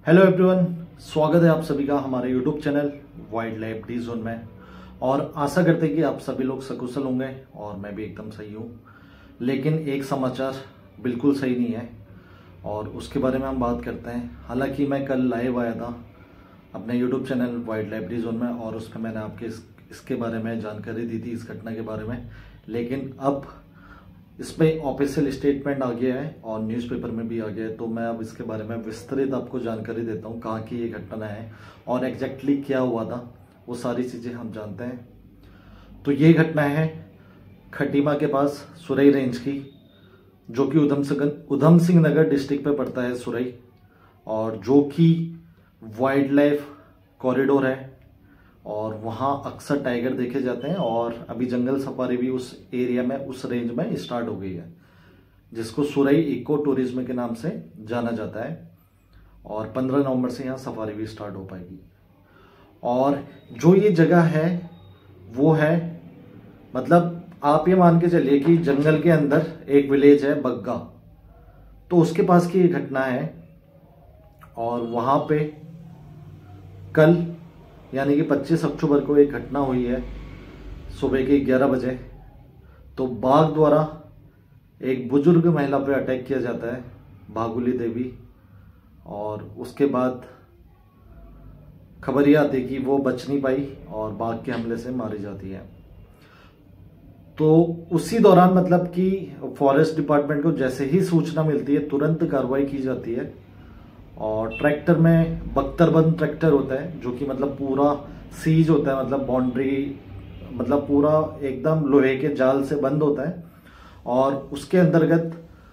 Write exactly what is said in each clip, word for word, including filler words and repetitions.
Hello everyone, स्वागत है आप सभी का हमारे YouTube channel wild life D zone में। और आशा करते हैं कि आप सभी लोग सकुशल होंगे और मैं भी एकदम सही हूँ। लेकिन एक समाचार बिल्कुल सही नहीं है और उसके बारे में हम बात करते हैं। हालांकि मैं कल लाइव आया था अपने YouTube channel wild life D zone में और उसमें मैंने आपके इस, इसके बारे में जानकारी दी थी, इस घटना के बारे में। लेकिन अब इसमें ऑफिशियल स्टेटमेंट आ गया है और न्यूज़पेपर में भी आ गया है, तो मैं अब इसके बारे में विस्तृत आपको जानकारी देता हूँ कहाँ की ये घटना है और एग्जैक्टली क्या हुआ था, वो सारी चीज़ें हम जानते हैं। तो ये घटना है खटीमा के पास सुरई रेंज की, जो कि उधम सिंह उधम सिंह नगर डिस्ट्रिक्ट पे पड़ता है सुरई, और जो कि वाइल्ड लाइफ कॉरिडोर है और वहाँ अक्सर टाइगर देखे जाते हैं। और अभी जंगल सफारी भी उस एरिया में, उस रेंज में स्टार्ट हो गई है, जिसको सुरई इको टूरिज्म के नाम से जाना जाता है। और पंद्रह नवंबर से यहाँ सफारी भी स्टार्ट हो पाएगी। और जो ये जगह है वो है, मतलब आप ये मान के चलिए कि जंगल के अंदर एक विलेज है बग्गा, तो उसके पास की ये घटना है। और वहाँ पे कल यानी कि पच्चीस अक्टूबर को एक घटना हुई है सुबह के ग्यारह बजे। तो बाघ द्वारा एक बुजुर्ग महिला पे अटैक किया जाता है, भागुली देवी, और उसके बाद खबर यह आती कि वो बच नहीं पाई और बाघ के हमले से मारी जाती है। तो उसी दौरान मतलब कि फॉरेस्ट डिपार्टमेंट को जैसे ही सूचना मिलती है तुरंत कार्रवाई की जाती है। और ट्रैक्टर में बख्तरबंद ट्रैक्टर होता है, जो कि मतलब पूरा सीज होता है, मतलब बाउंड्री, मतलब पूरा एकदम लोहे के जाल से बंद होता है। और उसके अंतर्गत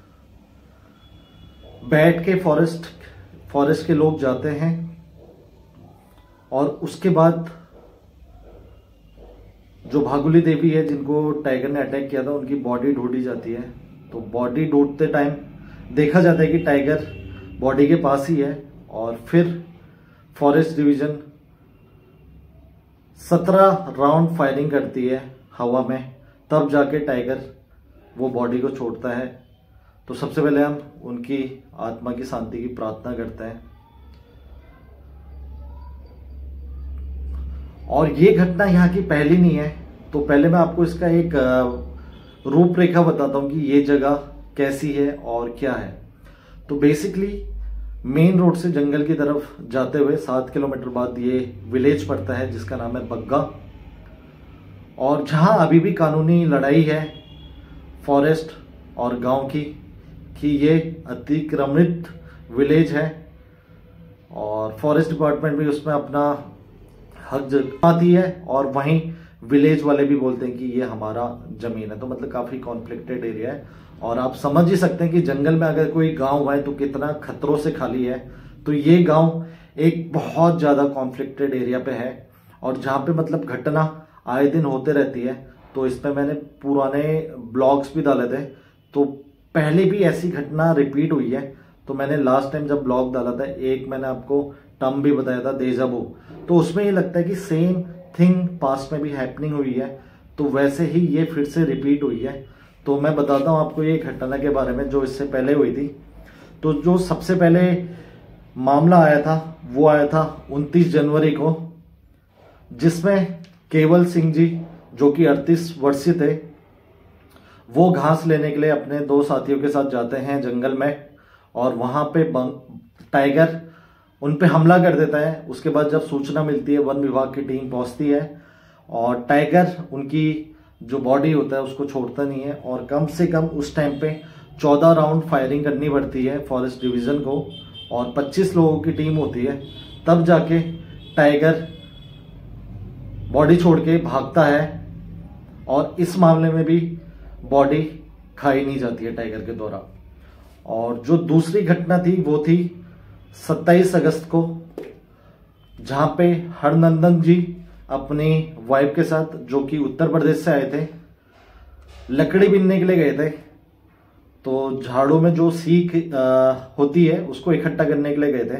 बैठ के फॉरेस्ट फॉरेस्ट के लोग जाते हैं और उसके बाद जो भागुली देवी है, जिनको टाइगर ने अटैक किया था, उनकी बॉडी ढूंढी जाती है। तो बॉडी ढूंढते टाइम देखा जाता है कि टाइगर बॉडी के पास ही है। और फिर फॉरेस्ट डिवीजन सत्रह राउंड फायरिंग करती है हवा में, तब जाके टाइगर वो बॉडी को छोड़ता है। तो सबसे पहले हम उनकी आत्मा की शांति की प्रार्थना करते हैं। और ये घटना यहाँ की पहली नहीं है, तो पहले मैं आपको इसका एक रूपरेखा बताता हूँ कि ये जगह कैसी है और क्या है। तो बेसिकली मेन रोड से जंगल की तरफ जाते हुए सात किलोमीटर बाद ये विलेज पड़ता है जिसका नाम है बग्गा। और जहां अभी भी कानूनी लड़ाई है फॉरेस्ट और गांव की कि ये अतिक्रमित विलेज है और फॉरेस्ट डिपार्टमेंट भी उसमें अपना हक जताती है और वहीं विलेज वाले भी बोलते हैं कि ये हमारा जमीन है। तो मतलब काफी कॉन्फ्लिक्टेड एरिया है और आप समझ ही सकते हैं कि जंगल में अगर कोई गांव है तो कितना खतरों से खाली है। तो ये गांव एक बहुत ज्यादा कॉन्फ्लिक्टेड एरिया पे है और जहां पे मतलब घटना आए दिन होते रहती है। तो इस पे मैंने पुराने ब्लॉग्स भी डाले थे, तो पहले भी ऐसी घटना रिपीट हुई है। तो मैंने लास्ट टाइम जब ब्लॉग डाला था, एक मैंने आपको टर्म भी बताया था, déjà vu, तो उसमें ये लगता है कि सेम थिंग पास्ट में भी हैपनिंग हुई है। तो वैसे ही ये फिर से रिपीट हुई है। तो मैं बताता हूँ आपको ये घटना के बारे में जो इससे पहले हुई थी। तो जो सबसे पहले मामला आया था वो आया था उनतीस जनवरी को, जिसमें केवल सिंह जी, जो कि अड़तीस वर्षीय थे, वो घास लेने के लिए अपने दो साथियों के साथ जाते हैं जंगल में और वहां पे टाइगर उन पे हमला कर देता है। उसके बाद जब सूचना मिलती है, वन विभाग की टीम पहुंचती है और टाइगर उनकी जो बॉडी होता है उसको छोड़ता नहीं है। और कम से कम उस टाइम पे चौदह राउंड फायरिंग करनी पड़ती है फॉरेस्ट डिवीजन को और पच्चीस लोगों की टीम होती है, तब जाके टाइगर बॉडी छोड़ के भागता है। और इस मामले में भी बॉडी खाई नहीं जाती है टाइगर के द्वारा। और जो दूसरी घटना थी वो थी सत्ताईस अगस्त को, जहां पे हरनंदन जी अपनी वाइफ के साथ, जो कि उत्तर प्रदेश से आए थे, लकड़ी बीनने के लिए गए थे। तो झाड़ू में जो सीख होती है उसको इकट्ठा करने के लिए गए थे।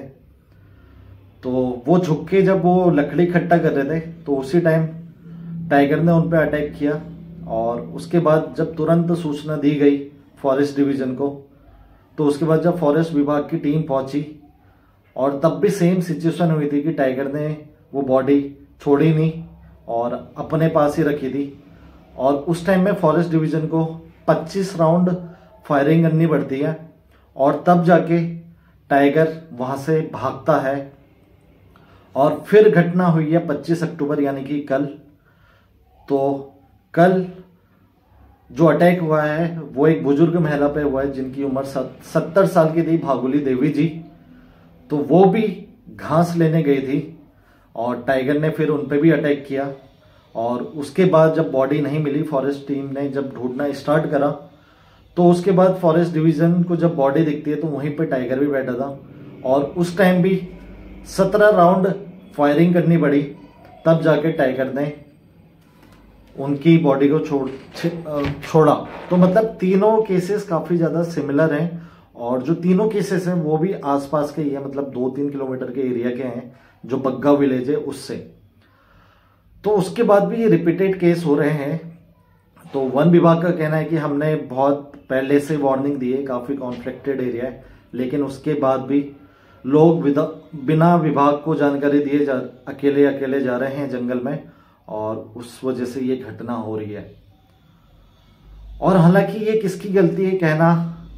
तो वो झुक के जब वो लकड़ी इकट्ठा कर रहे थे तो उसी टाइम टाइगर ने उन पर अटैक किया। और उसके बाद जब तुरंत सूचना दी गई फॉरेस्ट डिवीजन को, तो उसके बाद जब फॉरेस्ट विभाग की टीम पहुंची और तब भी सेम सिचुएशन हुई थी कि टाइगर ने वो बॉडी छोड़ी नहीं और अपने पास ही रखी थी। और उस टाइम में फॉरेस्ट डिवीजन को पच्चीस राउंड फायरिंग करनी पड़ती है और तब जाके टाइगर वहां से भागता है। और फिर घटना हुई है पच्चीस अक्टूबर यानी कि कल। तो कल जो अटैक हुआ है वो एक बुजुर्ग महिला पे हुआ है जिनकी उम्र सत्तर साल की थी, भागुली देवी जी। तो वो भी घास लेने गई थी और टाइगर ने फिर उन पे भी अटैक किया। और उसके बाद जब बॉडी नहीं मिली, फॉरेस्ट टीम ने जब ढूंढना स्टार्ट करा, तो उसके बाद फॉरेस्ट डिवीजन को जब बॉडी दिखती है तो वहीं पे टाइगर भी बैठा था। और उस टाइम भी सत्रह राउंड फायरिंग करनी पड़ी, तब जाके टाइगर ने उनकी बॉडी को छोड़ छोड़ा। तो मतलब तीनों केसेस काफी ज्यादा सिमिलर हैं और जो तीनों केसेस हैं वो भी आसपास के ही है, मतलब दो तीन किलोमीटर के एरिया के हैं, जो बग्गा विलेज है उससे। तो उसके बाद भी ये रिपीटेड केस हो रहे हैं। तो वन विभाग का कहना है कि हमने बहुत पहले से वार्निंग दी है, काफी कॉन्फ्लिक्टेड एरिया है, लेकिन उसके बाद भी लोग बिना विभाग को जानकारी दिए जा अकेले अकेले जा रहे हैं जंगल में और उस वजह से ये घटना हो रही है। और हालांकि ये किसकी गलती है कहना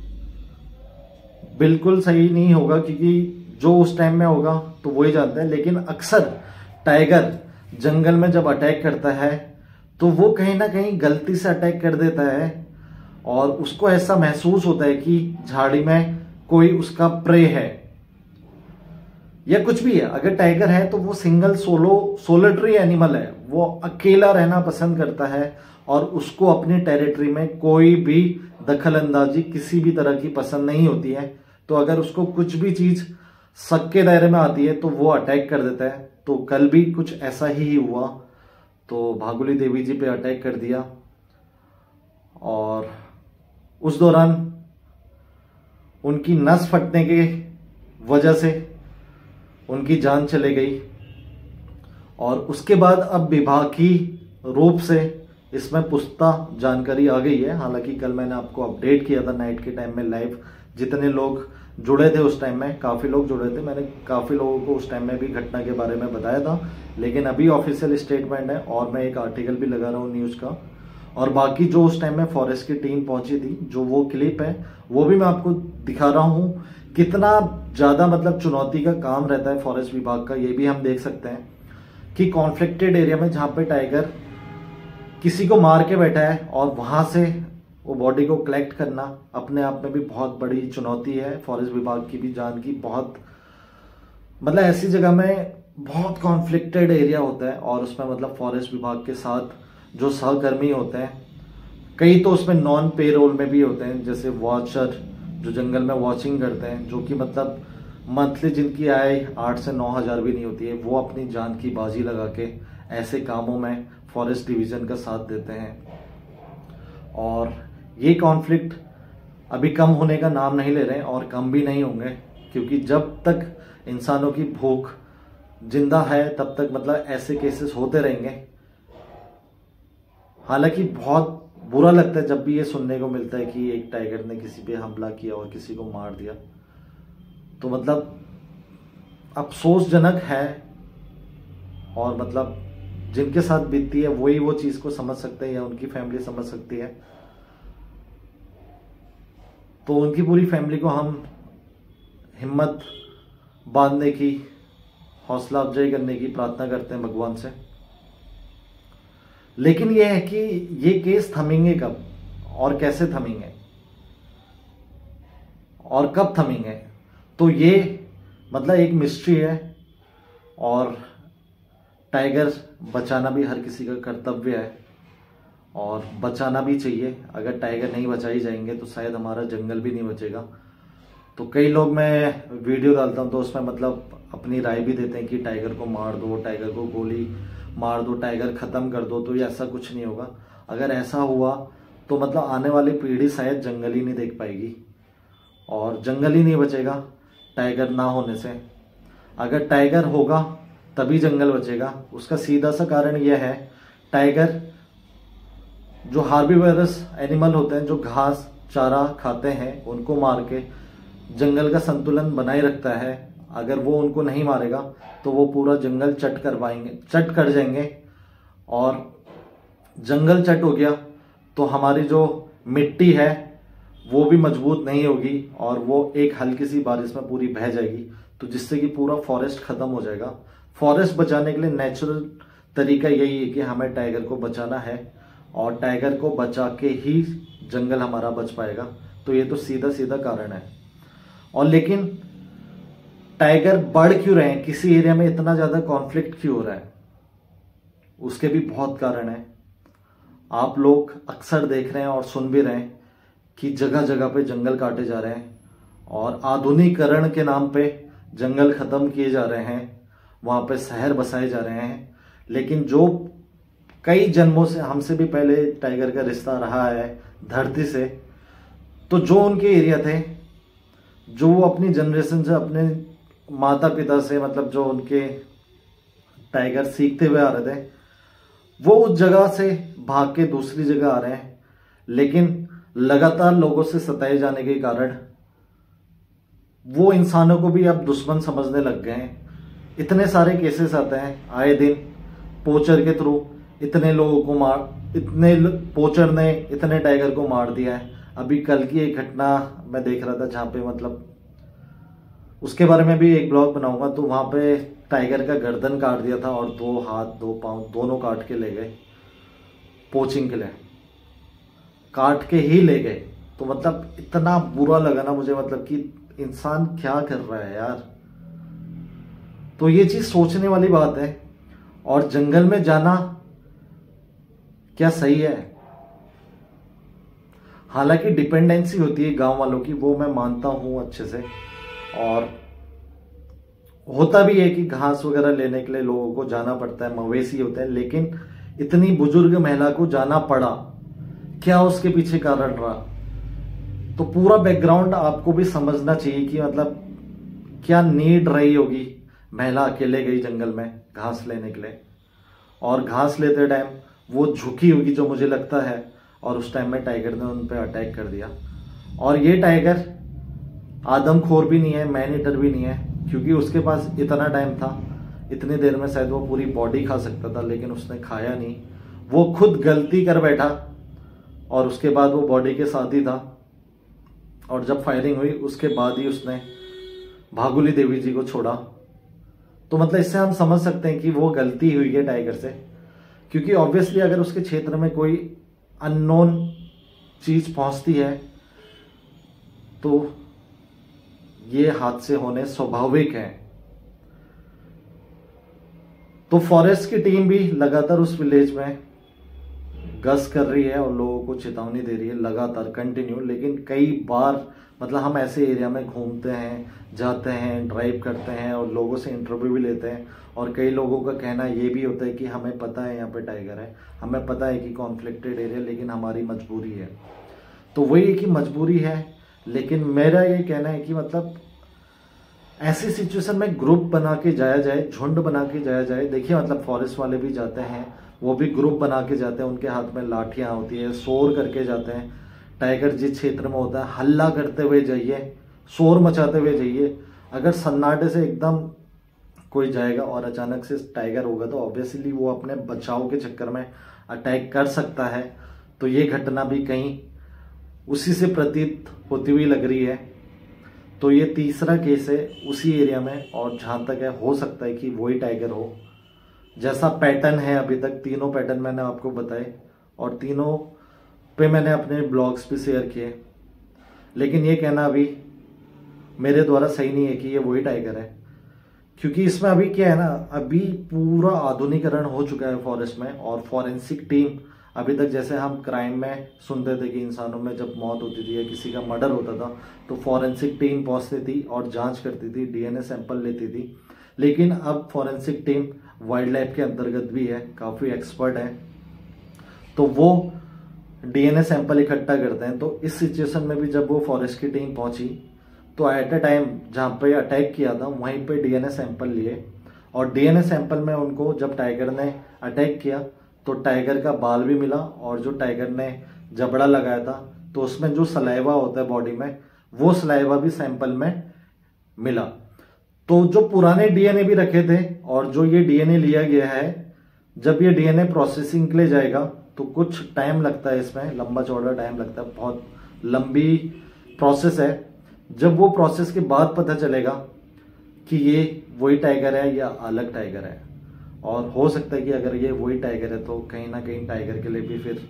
बिल्कुल सही नहीं होगा, क्योंकि जो उस टाइम में होगा तो वही जानता है। लेकिन अक्सर टाइगर जंगल में जब अटैक करता है तो वो कहीं ना कहीं गलती से अटैक कर देता है और उसको ऐसा महसूस होता है कि झाड़ी में कोई उसका प्रे है या कुछ भी है। अगर टाइगर है तो वो सिंगल सोलो सोलिटरी एनिमल है, वो अकेला रहना पसंद करता है और उसको अपनी टेरिटरी में कोई भी दखल अंदाजी किसी भी तरह की पसंद नहीं होती है। तो अगर उसको कुछ भी चीज शक के दायरे में आती है तो वो अटैक कर देता है। तो कल भी कुछ ऐसा ही हुआ, तो भागुली देवी जी पे अटैक कर दिया और उस दौरान उनकी नस फटने के वजह से उनकी जान चली गई। और उसके बाद अब विभागीय रूप से इसमें पुख्ता जानकारी आ गई है। हालांकि कल मैंने आपको अपडेट किया था नाइट के टाइम में लाइव, जितने लोग जुड़े थे उस टाइम में, काफी लोग जुड़े थे, मैंने काफी लोगों को उस टाइम में भी घटना के बारे में बताया था। लेकिन अभी ऑफिशियल स्टेटमेंट है और मैं एक आर्टिकल भी लगा रहा हूँ न्यूज का। और बाकी जो उस टाइम में फॉरेस्ट की टीम पहुंची थी, जो वो क्लिप है वो भी मैं आपको दिखा रहा हूँ। कितना ज्यादा मतलब चुनौती का काम रहता है फॉरेस्ट विभाग का, ये भी हम देख सकते हैं कि कॉन्फ्लिक्टेड एरिया में जहां पे टाइगर किसी को मार के बैठा है और वहां से वो बॉडी को कलेक्ट करना अपने आप में भी बहुत बड़ी चुनौती है। फॉरेस्ट विभाग की भी जान की बहुत मतलब ऐसी जगह में बहुत कॉन्फ्लिक्टेड एरिया होता है और उसमें मतलब फॉरेस्ट विभाग के साथ जो सहकर्मी होते हैं, कई तो उसमें नॉन पे रोल में भी होते हैं, जैसे वॉचर जो जंगल में वॉचिंग करते हैं, जो कि मतलब मंथली जिनकी आय आठ से नौ हजार भी नहीं होती है, वो अपनी जान की बाजी लगा के ऐसे कामों में फॉरेस्ट डिवीजन का साथ देते हैं। और ये कॉन्फ्लिक्ट अभी कम होने का नाम नहीं ले रहे हैं और कम भी नहीं होंगे, क्योंकि जब तक इंसानों की भूख जिंदा है तब तक मतलब ऐसे केसेस होते रहेंगे। हालांकि बहुत बुरा लगता है जब भी ये सुनने को मिलता है कि एक टाइगर ने किसी पे हमला किया और किसी को मार दिया, तो मतलब अफसोसजनक है। और मतलब जिनके साथ बीतती है वही वो चीज को समझ सकते हैं या उनकी फैमिली समझ सकती है। तो उनकी पूरी फैमिली को हम हिम्मत बांधने की, हौसला अफजाई करने की प्रार्थना करते हैं भगवान से। लेकिन यह है कि ये केस थमेंगे कब और कैसे थमेंगे और कब थमेंगे, तो ये मतलब एक मिस्ट्री है। और टाइगर बचाना भी हर किसी का कर्तव्य है और बचाना भी चाहिए। अगर टाइगर नहीं बचाई जाएंगे तो शायद हमारा जंगल भी नहीं बचेगा। तो कई लोग, मैं वीडियो डालता हूं तो उसमें मतलब अपनी राय भी देते हैं कि टाइगर को मार दो, टाइगर को गोली मार दो, टाइगर खत्म कर दो, तो ये ऐसा कुछ नहीं होगा। अगर ऐसा हुआ तो मतलब आने वाली पीढ़ी शायद जंगल ही नहीं देख पाएगी और जंगल ही नहीं बचेगा टाइगर ना होने से। अगर टाइगर होगा तभी जंगल बचेगा। उसका सीधा सा कारण यह है, टाइगर जो हार्बीवरस एनिमल होते हैं, जो घास चारा खाते हैं, उनको मार के जंगल का संतुलन बनाए रखता है। अगर वो उनको नहीं मारेगा तो वो पूरा जंगल चट कर पाएंगे चट कर जाएंगे, और जंगल चट हो गया तो हमारी जो मिट्टी है वो भी मजबूत नहीं होगी और वो एक हल्की सी बारिश में पूरी बह जाएगी, तो जिससे कि पूरा फॉरेस्ट खत्म हो जाएगा। फॉरेस्ट बचाने के लिए नेचुरल तरीका यही है कि हमें टाइगर को बचाना है और टाइगर को बचा के ही जंगल हमारा बच पाएगा। तो ये तो सीधा सीधा कारण है। और लेकिन टाइगर बढ़ क्यों रहे हैं, किसी एरिया में इतना ज्यादा कॉन्फ्लिक्ट क्यों हो रहा है, उसके भी बहुत कारण है। आप लोग अक्सर देख रहे हैं और सुन भी रहे हैं कि जगह जगह पे जंगल काटे जा रहे हैं और आधुनिकीकरण के नाम पे जंगल खत्म किए जा रहे हैं, वहां पे शहर बसाए जा रहे हैं। लेकिन जो कई जन्मों से हमसे भी पहले टाइगर का रिश्ता रहा है धरती से, तो जो उनके एरिया थे, जो वो अपनी जनरेशन से, अपने माता पिता से, मतलब जो उनके टाइगर सीखते हुए आ रहे थे, वो उस जगह से भाग के दूसरी जगह आ रहे हैं। लेकिन लगातार लोगों से सताए जाने के कारण वो इंसानों को भी अब दुश्मन समझने लग गए हैं। इतने सारे केसेस आते हैं आए दिन, पोचर के थ्रू इतने लोगों को मार, इतने पोचर ने इतने टाइगर को मार दिया है। अभी कल की एक घटना मैं देख रहा था जहाँ पे, मतलब उसके बारे में भी एक ब्लॉग बनाऊंगा, तो वहां पे टाइगर का गर्दन काट दिया था और दो हाथ दो पांव दोनों काट के ले गए पोचिंग के लिए, काट के ही ले गए। तो मतलब इतना बुरा लगा ना मुझे, मतलब कि इंसान क्या कर रहा है यार। तो ये चीज सोचने वाली बात है। और जंगल में जाना क्या सही है? हालांकि डिपेंडेंसी होती है गांव वालों की, वो मैं मानता हूं अच्छे से, और होता भी है कि घास वगैरह लेने के लिए लोगों को जाना पड़ता है, मवेशी होते हैं। लेकिन इतनी बुजुर्ग महिला को जाना पड़ा, क्या उसके पीछे कारण रहा? तो पूरा बैकग्राउंड आपको भी समझना चाहिए कि मतलब क्या नीड रही होगी। महिला अकेले गई जंगल में घास लेने के लिए, और घास लेते टाइम वो झुकी होगी जो मुझे लगता है, और उस टाइम में टाइगर ने उन पर अटैक कर दिया। और ये टाइगर आदमखोर भी नहीं है, मैन ईटर भी नहीं है, क्योंकि उसके पास इतना टाइम था, इतनी देर में शायद वो पूरी बॉडी खा सकता था, लेकिन उसने खाया नहीं। वो खुद गलती कर बैठा और उसके बाद वो बॉडी के साथ ही था, और जब फायरिंग हुई उसके बाद ही उसने भागुली देवी जी को छोड़ा। तो मतलब इससे हम समझ सकते हैं कि वो गलती हुई है टाइगर से, क्योंकि ऑब्वियसली अगर उसके क्षेत्र में कोई अननोन चीज पहुंचती है तो ये हादसे होने स्वाभाविक हैं। तो फॉरेस्ट की टीम भी लगातार उस विलेज में गश्त कर रही है और लोगों को चेतावनी दे रही है लगातार कंटिन्यू। लेकिन कई बार मतलब हम ऐसे एरिया में घूमते हैं, जाते हैं, ड्राइव करते हैं और लोगों से इंटरव्यू भी लेते हैं, और कई लोगों का कहना ये भी होता है कि हमें पता है यहाँ पे टाइगर है, हमें पता है कि कॉन्फ्लिक्टेड एरिया, लेकिन हमारी मजबूरी है। तो वही है कि मजबूरी है। लेकिन मेरा ये कहना है कि मतलब ऐसी सिचुएशन में ग्रुप बना के जाया जाए, झुंड बना के जाया जाए। देखिए मतलब फॉरेस्ट वाले भी जाते हैं, वो भी ग्रुप बना के जाते हैं, उनके हाथ में लाठियां होती है, शोर करके जाते हैं। टाइगर जिस क्षेत्र में होता है हल्ला करते हुए जाइए, शोर मचाते हुए जाइए। अगर सन्नाटे से एकदम कोई जाएगा और अचानक से टाइगर होगा तो ऑब्वियसली वो अपने बचाव के चक्कर में अटैक कर सकता है। तो ये घटना भी कहीं उसी से प्रतीत होती हुई लग रही है। तो ये तीसरा केस है उसी एरिया में, और जहां तक है हो सकता है कि वही टाइगर हो। जैसा पैटर्न है अभी तक, तीनों पैटर्न मैंने आपको बताए और तीनों पे मैंने अपने ब्लॉग्स पे शेयर किए। लेकिन ये कहना अभी मेरे द्वारा सही नहीं है कि ये वही टाइगर है, क्योंकि इसमें अभी क्या है ना, अभी पूरा आधुनिकीकरण हो चुका है फॉरेस्ट में। और फॉरेंसिक टीम अभी तक, जैसे हम क्राइम में सुनते थे कि इंसानों में जब मौत होती थी या किसी का मर्डर होता था तो फॉरेंसिक टीम पहुंचती थी और जांच करती थी, डीएनए सैंपल लेती थी। लेकिन अब फॉरेंसिक टीम वाइल्ड लाइफ के अंतर्गत भी है, काफ़ी एक्सपर्ट है, तो वो डीएनए सैंपल इकट्ठा करते हैं। तो इस सिचुएशन में भी जब वो फॉरेस्ट की टीम पहुंची तो एट अ टाइम जहाँ पे अटैक किया था वहीं पे डीएनए सैंपल लिए, और डीएनए सैंपल में उनको जब टाइगर ने अटैक किया तो टाइगर का बाल भी मिला, और जो टाइगर ने जबड़ा लगाया था तो उसमें जो सलाइवा होता है बॉडी में, वो सलाइवा भी सैंपल में मिला। तो जो पुराने डीएनए भी रखे थे और जो ये डीएनए लिया गया है, जब ये डीएनए प्रोसेसिंग के लिए जाएगा तो कुछ टाइम लगता है, इसमें लंबा चौड़ा टाइम लगता है, बहुत लंबी प्रोसेस है। जब वो प्रोसेस के बाद पता चलेगा कि ये वही टाइगर है या अलग टाइगर है। और हो सकता है कि अगर ये वही टाइगर है तो कहीं ना कहीं टाइगर के लिए भी फिर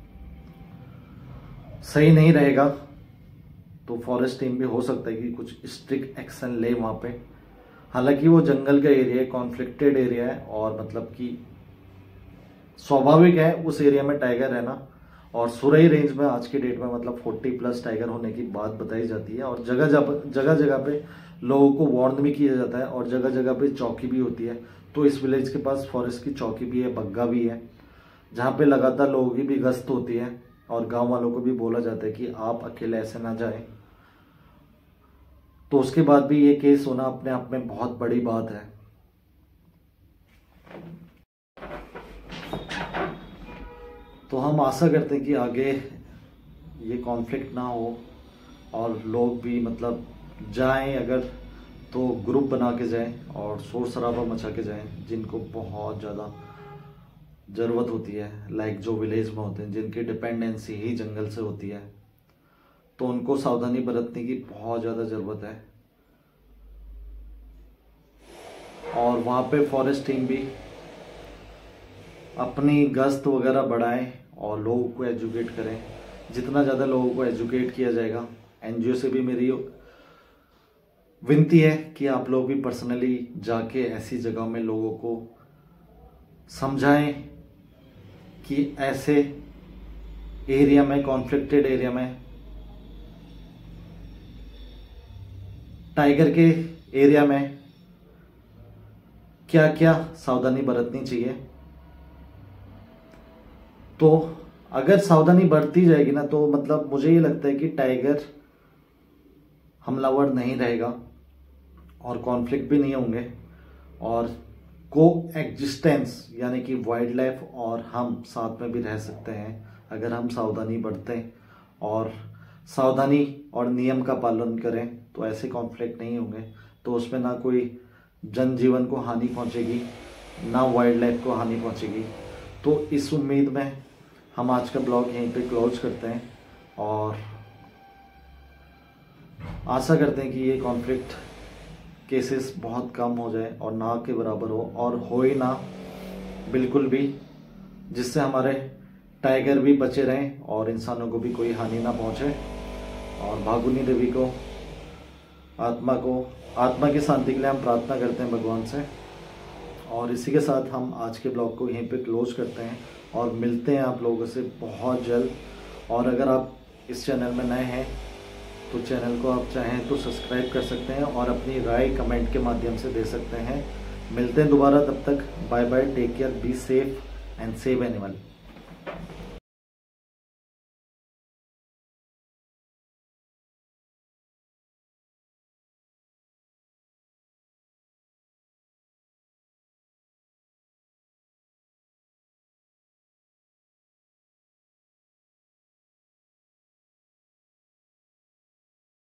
सही नहीं रहेगा। तो फॉरेस्ट टीम भी हो सकता है कि कुछ स्ट्रिक्ट एक्शन ले वहां पे। हालांकि वो जंगल का एरिया है, कॉन्फ्लिक्टेड एरिया है और मतलब कि स्वाभाविक है उस एरिया में टाइगर रहना। और सुरई रेंज में आज के डेट में मतलब चालीस प्लस टाइगर होने की बात बताई जाती है। और जगह जगह जगह पे लोगों को वार्न भी किया जाता है और जगह जगह पे चौकी भी होती है। तो इस विलेज के पास फॉरेस्ट की चौकी भी है, बग्गा भी है, जहाँ पे लगातार लोगों की भी गश्त होती है। और गांव वालों को भी बोला जाता है कि आप अकेले ऐसे ना जाएं। तो उसके बाद भी ये केस होना अपने आप में बहुत बड़ी बात है। तो हम आशा करते हैं कि आगे ये कॉन्फ्लिक्ट ना हो और लोग भी मतलब जाएं अगर तो ग्रुप बना के जाएं और शोर शराबा मचा के जाएं, जिनको बहुत ज़्यादा ज़रूरत होती है। लाइक जो विलेज में होते हैं जिनकी डिपेंडेंसी ही जंगल से होती है, तो उनको सावधानी बरतने की बहुत ज़्यादा ज़रूरत है। और वहाँ पे फॉरेस्ट टीम भी अपनी गश्त वगैरह बढ़ाएं और लोगों को एजुकेट करें। जितना ज़्यादा लोगों को एजुकेट किया जाएगा, एनजीओ से भी मेरी विनती है कि आप लोग भी पर्सनली जाके ऐसी जगहों में लोगों को समझाएं कि ऐसे एरिया में, कॉन्फ्लिक्टेड एरिया में, टाइगर के एरिया में क्या क्या सावधानी बरतनी चाहिए। तो अगर सावधानी बरती जाएगी ना तो मतलब मुझे ये लगता है कि टाइगर हमलावर नहीं रहेगा और कॉन्फ्लिक्ट भी नहीं होंगे और को एग्जिस्टेंस यानी कि वाइल्ड लाइफ और हम साथ में भी रह सकते हैं अगर हम सावधानी बरतें और सावधानी और नियम का पालन करें। तो ऐसे कॉन्फ्लिक्ट नहीं होंगे, तो उसमें ना कोई जनजीवन को हानि पहुंचेगी, ना वाइल्ड लाइफ को हानि पहुंचेगी। तो इस उम्मीद में हम आज का ब्लॉग यहीं पे क्लोज करते हैं और आशा करते हैं कि ये कॉन्फ्लिक्ट केसेस बहुत कम हो जाए और ना के बराबर हो और हो ही ना बिल्कुल भी, जिससे हमारे टाइगर भी बचे रहें और इंसानों को भी कोई हानि ना पहुंचे। और भागुनी देवी को आत्मा को आत्मा की शांति के लिए हम प्रार्थना करते हैं भगवान से। और इसी के साथ हम आज के ब्लॉग को यहीं पे क्लोज करते हैं और मिलते हैं आप लोगों से बहुत जल्द। और अगर आप इस चैनल में नए हैं तो चैनल को आप चाहें तो सब्सक्राइब कर सकते हैं और अपनी राय कमेंट के माध्यम से दे सकते हैं। मिलते हैं दोबारा, तब तक bye bye, take care, be safe and save animal.